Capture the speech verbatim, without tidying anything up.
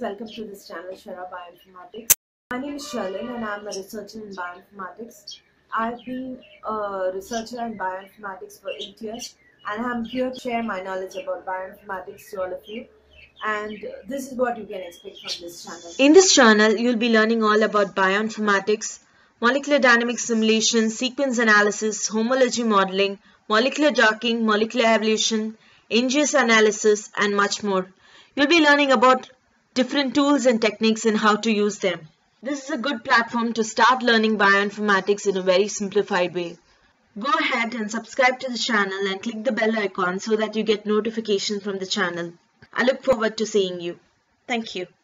welcome to this channel SheraBioinformatics. My name is Sherlin and I'm a researcher in bioinformatics. I've been a researcher in bioinformatics for eight years and I'm here to share my knowledge about bioinformatics to all of you. And this is what you can expect from this channel. In this channel, you'll be learning all about bioinformatics, molecular dynamics simulation, sequence analysis, homology modeling, molecular docking, molecular evolution, N G S analysis, and much more. You'll be learning about different tools and techniques and how to use them. This is a good platform to start learning bioinformatics in a very simplified way. Go ahead and subscribe to the channel and click the bell icon so that you get notifications from the channel. I look forward to seeing you. Thank you.